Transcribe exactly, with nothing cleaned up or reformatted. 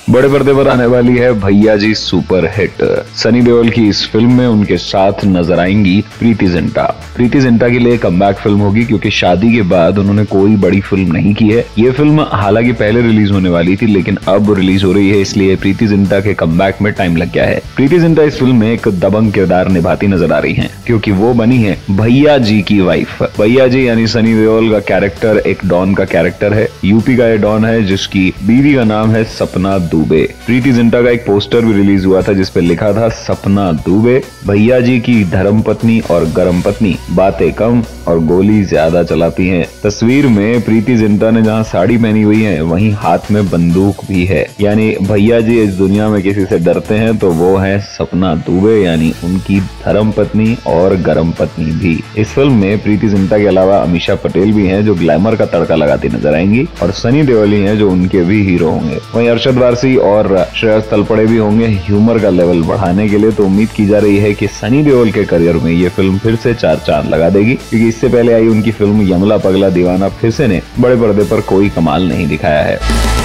बड़े पर्दे पर आने वाली है भैया जी सुपर हिट। सनी देओल की इस फिल्म में उनके साथ नजर आएंगी प्रीति जिंटा। प्रीति जिंटा के लिए कमबैक फिल्म होगी क्योंकि शादी के बाद उन्होंने कोई बड़ी फिल्म नहीं की है। ये फिल्म हालांकि पहले रिलीज होने वाली थी लेकिन अब रिलीज हो रही है, इसलिए प्रीति जिंटा के कमबैक में टाइम लग गया है। प्रीति जिंटा इस फिल्म में एक दबंग किरदार निभाती नजर आ रही है क्योंकि वो बनी है भैया जी की वाइफ। भैया जी यानी सनी देओल का कैरेक्टर एक डॉन का कैरेक्टर है। यूपी का ये डॉन है जिसकी बीवी का नाम है सपना दुबे। प्रीति जिंटा का एक पोस्टर भी रिलीज हुआ था जिसपे लिखा था सपना दुबे, भैया जी की धर्म पत्नी और गरम पत्नी, बातें कम और गोली ज्यादा चलाती हैं। तस्वीर में प्रीति जिंटा ने जहां साड़ी पहनी हुई है वहीं हाथ में बंदूक भी है, यानी भैया जी इस दुनिया में किसी से डरते हैं तो वो है सपना दुबे यानी उनकी धर्म पत्नी और गरम पत्नी भी। इस फिल्म में प्रीति जिंटा के अलावा अमीषा पटेल भी हैं जो ग्लैमर का तड़का लगाती नजर आएंगी और सनी देओल ही हैं जो उनके भी हीरो होंगे। वहीं अरशद वारसी और श्रेयस तलपड़े भी होंगे ह्यूमर का लेवल बढ़ाने के लिए। तो उम्मीद की जा रही है कि सनी देओल के करियर में ये फिल्म फिर से चार चांद लगा देगी क्योंकि इससे पहले आई उनकी फिल्म यमला पगला दीवाना फिर से ने बड़े पर्दे पर कोई कमाल नहीं दिखाया है।